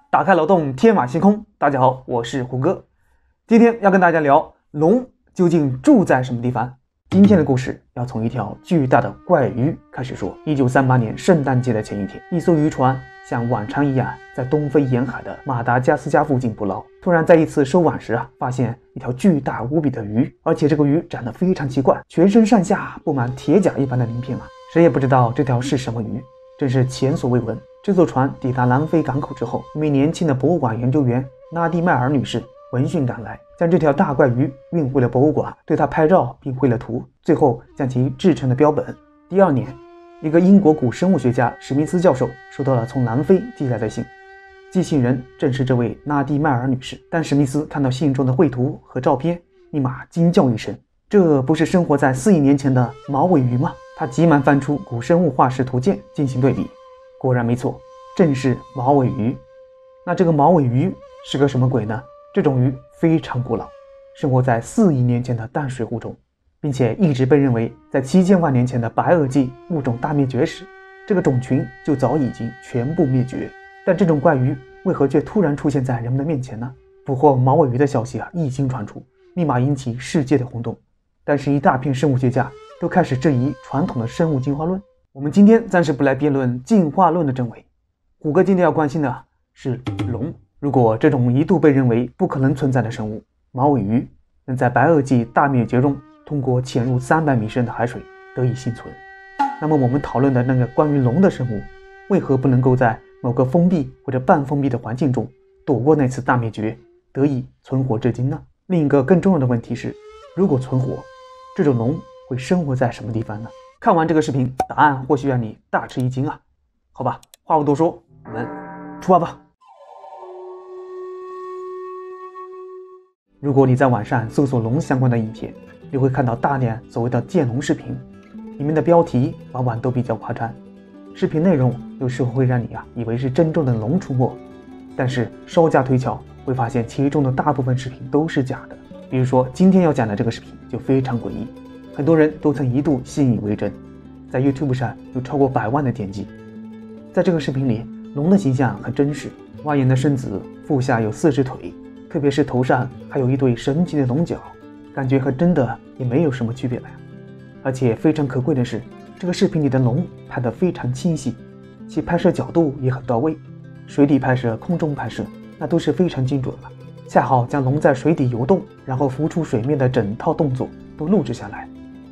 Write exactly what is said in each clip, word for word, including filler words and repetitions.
打开脑洞，天马行空。大家好，我是胡歌，今天要跟大家聊龙究竟住在什么地方。今天的故事要从一条巨大的怪鱼开始说。一九三八年圣诞节的前一天，一艘渔船像往常一样在东非沿海的马达加斯加附近捕捞，突然在一次收网时啊，发现一条巨大无比的鱼，而且这个鱼长得非常奇怪，全身上下布满铁甲一般的鳞片啊，谁也不知道这条是什么鱼，真是前所未闻。这艘船抵达南非港口之后，一名年轻的博物馆研究员拉蒂迈尔女士闻讯赶来，将这条大怪鱼运回了博物馆，对它拍照并绘了图，最后将其制成了标本。第二年，一个英国古生物学家史密斯教授收到了从南非寄来的信，寄信人正是这位拉蒂迈尔女士。但史密斯看到信中的绘图和照片，立马惊叫一声，这不是生活在四亿年前的毛尾鱼吗？他急忙翻出古生物化石图鉴进行对比，果然没错，正是毛尾鱼。那这个毛尾鱼是个什么鬼呢？这种鱼非常古老，生活在四亿年前的淡水湖中，并且一直被认为在七千万年前的白垩纪物种大灭绝时，这个种群就早已经全部灭绝。但这种怪鱼为何却突然出现在人们的面前呢？捕获毛尾鱼的消息啊一经传出，立马引起世界的轰动。但是一大片生物学家都开始质疑传统的生物进化论。我们今天暂时不来辩论进化论的真伪，虎哥今天要关心的是龙。如果这种一度被认为不可能存在的生物毛尾鱼能在白垩纪大灭绝中通过潜入三百米深的海水得以幸存，那么我们讨论的那个关于龙的生物为何不能够在某个封闭或者半封闭的环境中躲过那次大灭绝，得以存活至今呢？另一个更重要的问题是，如果存活，这种龙会生活在什么地方呢？看完这个视频，答案或许让你大吃一惊啊！好吧，话不多说，我们出发吧。如果你在网上搜索龙相关的影片，你会看到大量所谓的剑龙视频，里面的标题往往都比较夸张，视频内容有时候会让你啊以为是真正的龙出没，但是稍加推敲会发现其中的大部分视频都是假的。比如说今天要讲的这个视频就非常诡异，很多人都曾一度信以为真，在 YouTube 上有超过百万的点击。在这个视频里，龙的形象很真实，蜿蜒的身子，腹下有四只腿，特别是头上还有一对神奇的龙角，感觉和真的也没有什么区别了。而且非常可贵的是，这个视频里的龙拍得非常清晰，其拍摄角度也很到位，水底拍摄、空中拍摄那都是非常精准了，恰好将龙在水底游动然后浮出水面的整套动作都录制下来。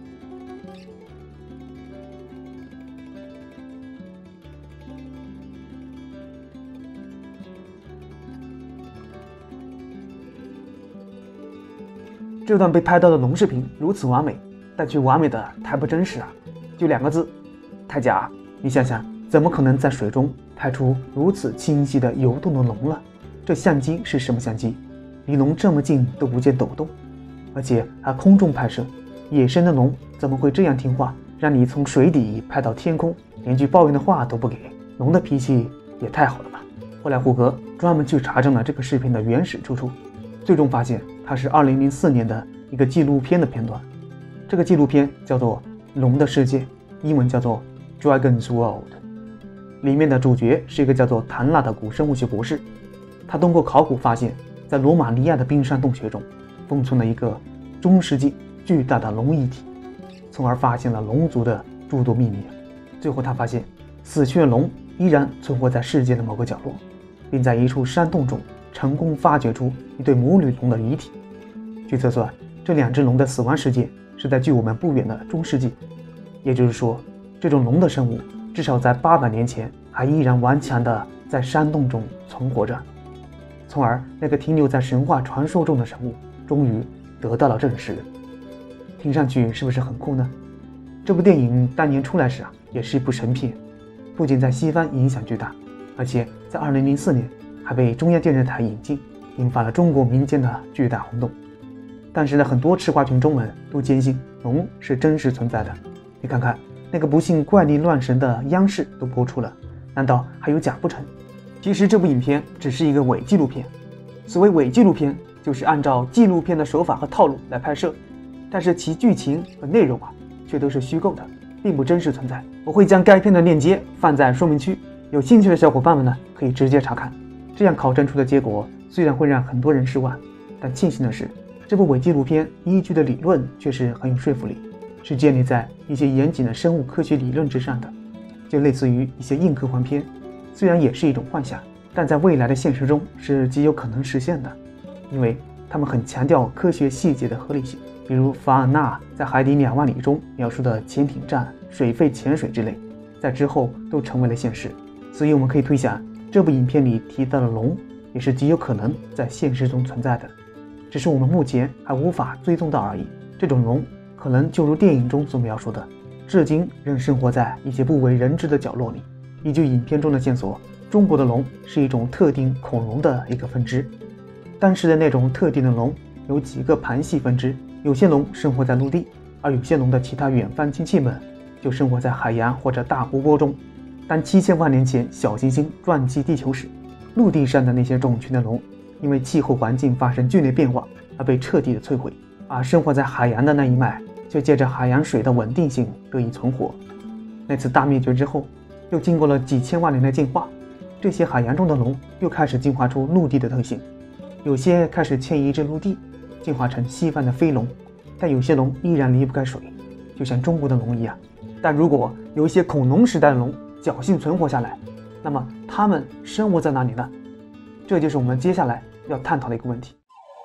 这段被拍到的龙视频如此完美，但却完美的太不真实啊！就两个字，太假。你想想，怎么可能在水中拍出如此清晰的游动的龙呢？这相机是什么相机？离龙这么近都不见抖动，而且还空中拍摄，野生的龙怎么会这样听话，让你从水底拍到天空，连句抱怨的话都不给？龙的脾气也太好了吧！后来胡歌专门去查证了这个视频的原始出处，最终发现它是二零零四年的一个纪录片的片段。这个纪录片叫做《龙的世界》，英文叫做 Dragon's World。 里面的主角是一个叫做唐纳的古生物学博士，他通过考古发现，在罗马尼亚的冰山洞穴中封存了一个中世纪巨大的龙遗体，从而发现了龙族的诸多秘密。最后他发现死去的龙依然存活在世界的某个角落，并在一处山洞中成功发掘出一对母女龙的遗体。据测算，这两只龙的死亡时间是在距我们不远的中世纪，也就是说，这种龙的生物至少在八百年前还依然顽强地在山洞中存活着，从而那个停留在神话传说中的生物终于得到了证实。听上去是不是很酷呢？这部电影当年出来时啊，也是一部神片，不仅在西方影响巨大，而且在二零零四年还被中央电视台引进，引发了中国民间的巨大轰动。但是呢，很多吃瓜群众们都坚信龙是真实存在的。你看看那个不信怪力乱神的央视都播出了，难道还有假不成？其实这部影片只是一个伪纪录片，所谓伪纪录片就是按照纪录片的手法和套路来拍摄，但是其剧情和内容啊却都是虚构的，并不真实存在。我会将该片的链接放在说明区，有兴趣的小伙伴们呢可以直接查看。 这样考证出的结果虽然会让很多人失望，但庆幸的是，这部伪纪录片依据的理论却是很有说服力，是建立在一些严谨的生物科学理论之上的，就类似于一些硬科幻片，虽然也是一种幻想，但在未来的现实中是极有可能实现的，因为他们很强调科学细节的合理性，比如法尔纳在《海底两万里》中描述的潜艇战、水肺潜水之类，在之后都成为了现实。所以我们可以推想，这部影片里提到的龙也是极有可能在现实中存在的，只是我们目前还无法追踪到而已。这种龙可能就如电影中所描述的，至今仍生活在一些不为人知的角落里。依据影片中的线索，中国的龙是一种特定恐龙的一个分支。当时的那种特定的龙有几个盘系分支，有些龙生活在陆地，而有些龙的其他远方亲戚们就生活在海洋或者大湖泊中。当七千万年前小行星撞击地球时，陆地上的那些种群的龙因为气候环境发生剧烈变化而被彻底的摧毁，而生活在海洋的那一脉却借着海洋水的稳定性得以存活。那次大灭绝之后，又经过了几千万年的进化，这些海洋中的龙又开始进化出陆地的特性，有些开始迁移至陆地，进化成西方的飞龙，但有些龙依然离不开水，就像中国的龙一样。但如果有一些恐龙时代的龙侥幸存活下来，那么它们生活在哪里呢？这就是我们接下来要探讨的一个问题。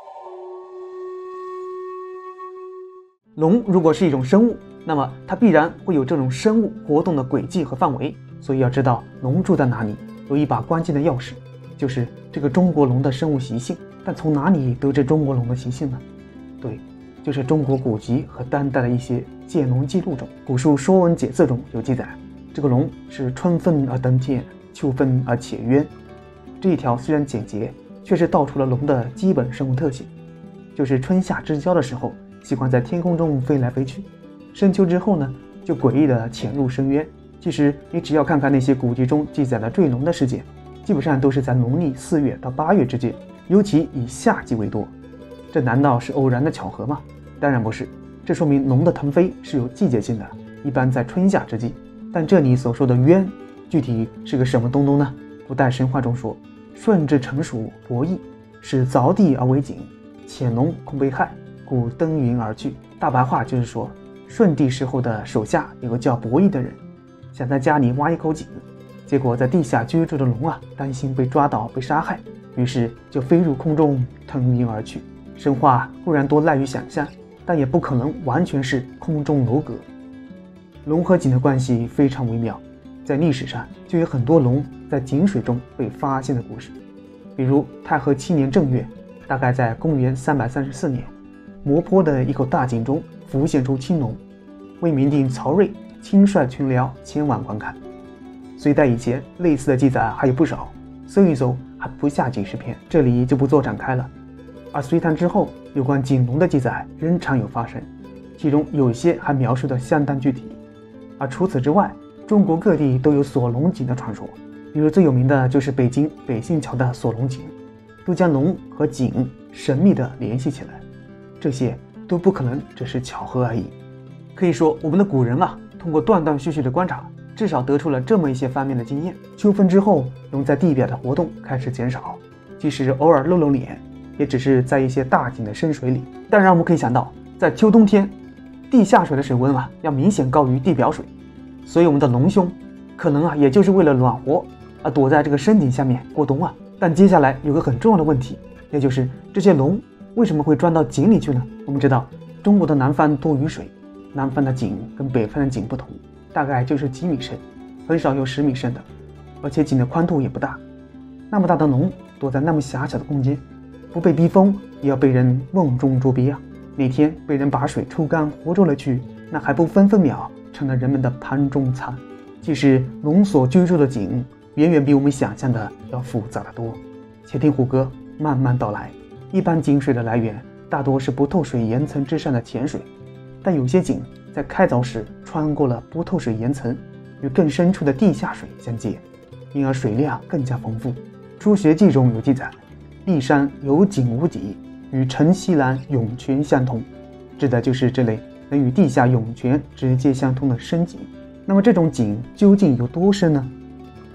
龙如果是一种生物，那么它必然会有这种生物活动的轨迹和范围，所以要知道龙住在哪里，有一把关键的钥匙，就是这个中国龙的生物习性。但从哪里得知中国龙的习性呢？对，就是中国古籍和当代的一些见龙记录中，古书《说文解字》中有记载，这个龙是春分而登天，秋分而潜渊。这一条虽然简洁，却是道出了龙的基本生物特性，就是春夏之交的时候喜欢在天空中飞来飞去，深秋之后呢，就诡异地潜入深渊。其实你只要看看那些古籍中记载的坠龙的事件，基本上都是在农历四月到八月之间，尤其以夏季为多。这难道是偶然的巧合吗？当然不是，这说明龙的腾飞是有季节性的，一般在春夏之际。但这里所说的渊具体是个什么东东呢？古代神话中说，舜之成熟伯益，使凿地而为井，潜龙恐被害，故登云而去。大白话就是说，舜帝时候的手下有个叫伯益的人，想在家里挖一口井，结果在地下居住的龙啊，担心被抓到被杀害，于是就飞入空中腾云而去。神话固然多赖于想象，但也不可能完全是空中楼阁。龙和井的关系非常微妙，在历史上就有很多龙在井水中被发现的故事。比如太和七年正月，大概在公元三百三十四年，磨坡的一口大井中浮现出青龙，魏明帝曹睿亲率群僚前往观看。隋代以前类似的记载还有不少，搜一搜还不下几十篇，这里就不做展开了。而隋唐之后，有关井龙的记载仍常有发生，其中有些还描述得相当具体。而除此之外，中国各地都有锁龙井的传说，比如最有名的就是北京北信桥的锁龙井，都将龙和井神秘地联系起来，这些都不可能只是巧合而已。可以说，我们的古人啊，通过断断续续的观察，至少得出了这么一些方面的经验。秋分之后，龙在地表的活动开始减少，即使偶尔露露脸，也只是在一些大井的深水里。当然我们可以想到，在秋冬天，地下水的水温啊要明显高于地表水，所以我们的龙兄可能啊也就是为了暖和而躲在这个深井下面过冬啊。但接下来有个很重要的问题，也就是这些龙为什么会钻到井里去呢？我们知道中国的南方多雨水，南方的井跟北方的井不同，大概就是几米深，很少有十米深的，而且井的宽度也不大。那么大的龙躲在那么狭小的空间，不被逼疯也要被人瓮中捉鳖啊！哪天被人把水抽干活捉了去，那还不分分秒成了人们的盘中餐。其实龙所居住的井远远比我们想象的要复杂得多。且听虎哥慢慢道来。一般井水的来源大多是不透水岩层之上的浅水，但有些井在开凿时穿过了不透水岩层，与更深处的地下水相接，因而水量更加丰富。《初学记》中有记载，骊山有井无底，与城西南涌泉相通，指的就是这类能与地下涌泉直接相通的深井。那么这种井究竟有多深呢？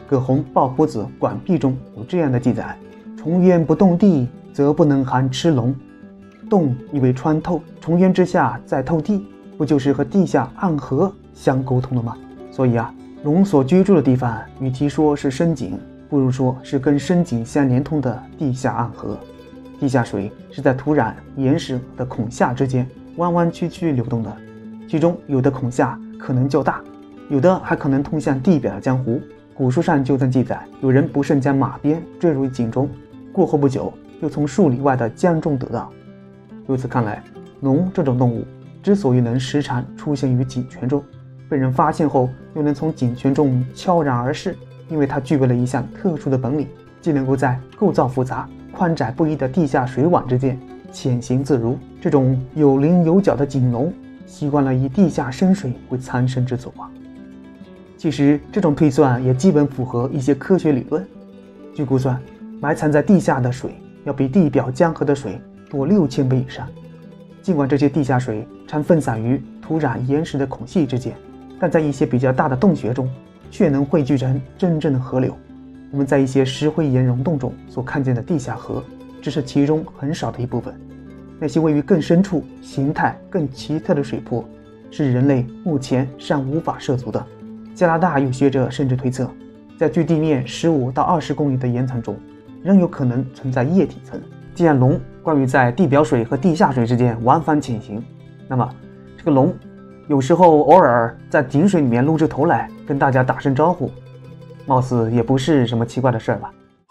葛洪《抱朴子·管壁》中有这样的记载：重渊不动地，则不能含螭龙。动意为穿透，重渊之下再透地，不就是和地下暗河相沟通了吗？所以啊，龙所居住的地方，与其说是深井，不如说是跟深井相连通的地下暗河。地下水是在土壤、岩石的孔下之间弯弯曲曲流动的，其中有的孔下可能较大，有的还可能通向地表的江湖。古书上就曾记载，有人不慎将马鞭坠入井中，过后不久又从数里外的江中得到。由此看来，龙这种动物之所以能时常出现于井泉中，被人发现后又能从井泉中悄然而逝，因为它具备了一项特殊的本领，既能够在构造复杂、宽窄不一的地下水网之间潜行自如。这种有棱有角的井龙习惯了以地下深水为藏身之所啊。其实这种推算也基本符合一些科学理论。据估算，埋藏在地下的水要比地表江河的水多六千倍以上。尽管这些地下水常分散于土壤岩石的孔隙之间，但在一些比较大的洞穴中却能汇聚成真正的河流。我们在一些石灰岩溶洞中所看见的地下河只是其中很少的一部分，那些位于更深处、形态更奇特的水泊是人类目前尚无法涉足的。加拿大有学者甚至推测，在距地面十五到二十公里的岩层中仍有可能存在液体层。既然龙关于在地表水和地下水之间往返潜行，那么这个龙有时候偶尔在井水里面露出头来跟大家打声招呼，貌似也不是什么奇怪的事儿吧。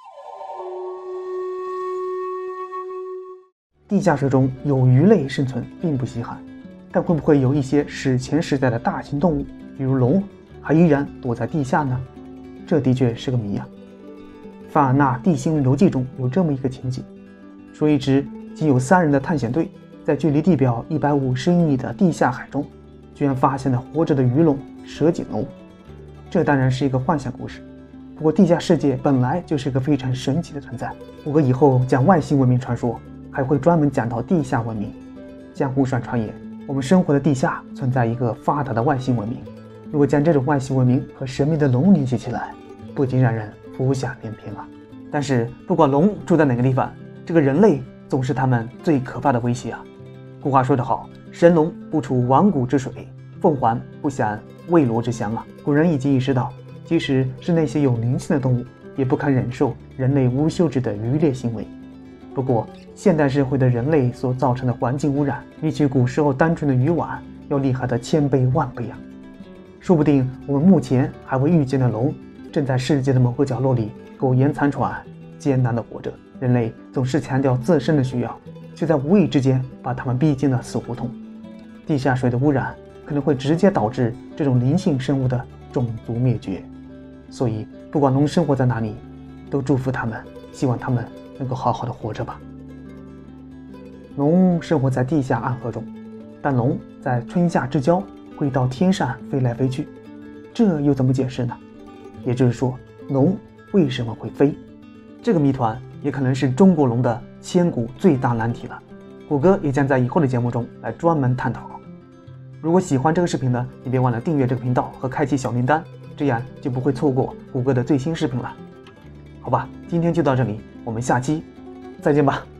地下水中有鱼类生存并不稀罕，但会不会有一些史前时代的大型动物，比如龙，还依然躲在地下呢？这的确是个谜啊。凡尔纳《地心游记》中有这么一个情景，说一支仅有三人的探险队在距离地表一百五十英里的地下海中，居然发现了活着的鱼龙蛇颈龙。这当然是一个幻想故事，不过地下世界本来就是一个非常神奇的存在。我哥以后讲外星文明传说，还会专门讲到地下文明。江湖上传言，我们生活的地下存在一个发达的外星文明。如果将这种外星文明和神秘的龙联系起来，不禁让人浮想联翩啊。但是不管龙住在哪个地方，这个人类总是他们最可怕的威胁啊。古话说得好，神龙不处亡谷之水，凤凰不享未罗之乡啊。古人已经意识到，即使是那些有灵性的动物，也不堪忍受人类无休止的渔猎行为。不过现代社会的人类所造成的环境污染，比起古时候单纯的渔网要厉害的千倍万倍啊。说不定我们目前还未遇见的龙，正在世界的某个角落里苟延残喘，艰难地活着。人类总是强调自身的需要，却在无意之间把他们逼进了死胡同。地下水的污染可能会直接导致这种灵性生物的种族灭绝。所以不管龙生活在哪里，都祝福他们，希望他们能够好好的活着吧。龙生活在地下暗河中，但龙在春夏之交会到天上飞来飞去，这又怎么解释呢？也就是说，龙为什么会飞？这个谜团也可能是中国龙的千古最大难题了。谷歌也将在以后的节目中来专门探讨。如果喜欢这个视频呢，你别忘了订阅这个频道和开启小铃铛，这样就不会错过谷歌的最新视频了。好吧，今天就到这里，我们下期再见吧。